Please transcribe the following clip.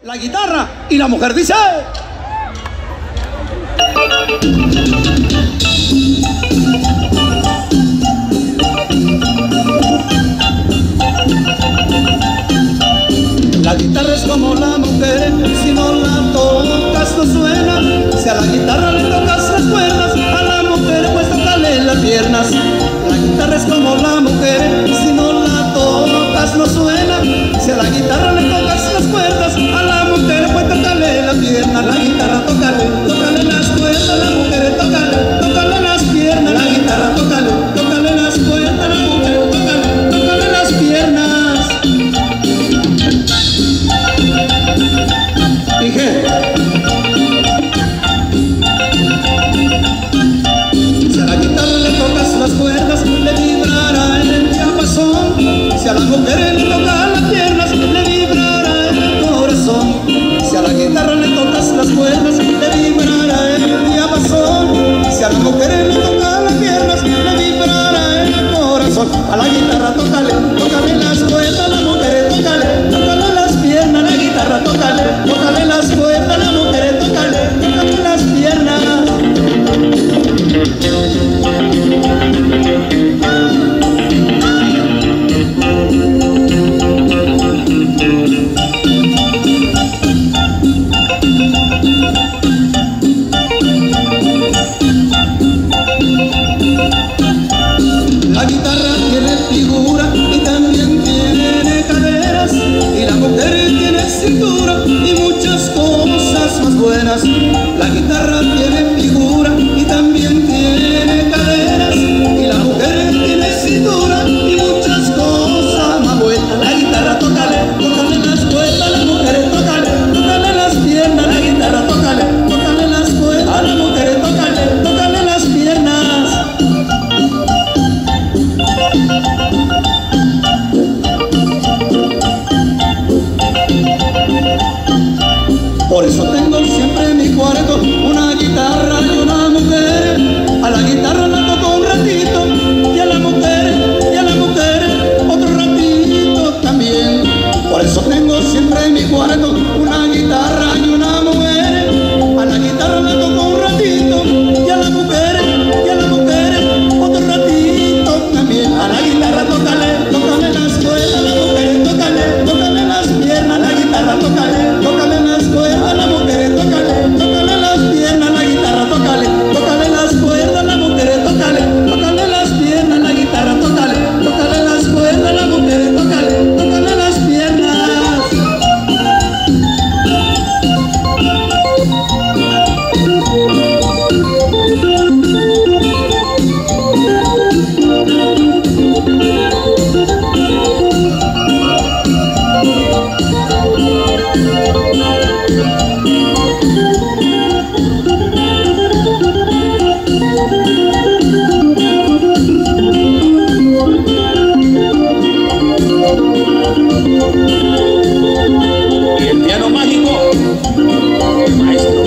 la guitarra y la mujer dice... La guitarra es como la mujer, si no la tocas no suena. Si a la guitarra le tocas las cuerdas, a la mujer pues tócale las piernas. La guitarra es como la mujer, si no la tocas no suena. Si a la guitarra le tocas las cuerdas, a la mujer pues tócale las piernas. La guitarra tócale las cuerdas, a la mujer tócale las piernas. La guitarra tócale las cuerdas, a la mujer tócale las piernas. Dije, si a la guitarra le tocas las cuerdas, le vibrará en el diapasón. Si a la mujer le tocas las piernas, le vibrará en el corazón. Si a la guitarra le tocas las cuerdas, le vibrará en el diapasón. Si a la mujer le tocas las piernas, le vibrará en el corazón. A la guitarra tócale las cuerdas, a la mujer tócale las piernas. La guitarra tócale las cuerdas, a la mujer tócale las piernas. La guitarra tiene figura y también tiene caderas, y la mujer tiene cintura y muchas cosas más buenas. La guitarra tiene figura y también tiene caderas, y la mujer tiene cintura y muchas cosas más buenas. La guitarra tócale las cuerdas, la mujer tócale las piernas. La guitarra tócale las cuerdas, la mujer tócale las piernas. Por eso tengo siempre en mi cuarto una guitarra y una mujer. A la guitarra la toco un ratito y a la mujer otro ratito también. Por eso tengo siempre en mi cuarto una guitarra y una mujer. A la guitarra la toco un ratito y a la mujer otro ratito también. A la guitarra tócale las cuerdas, a la mujer tócale las piernas. La guitarra tócale las cuerdas, a la mujer tócale las piernas. La guitarra tócale las cuerdas, a la mujer tócale las piernas. La guitarra tócale las cuerdas, a la mujer tócale las piernas. Y el piano mágico, el maestro.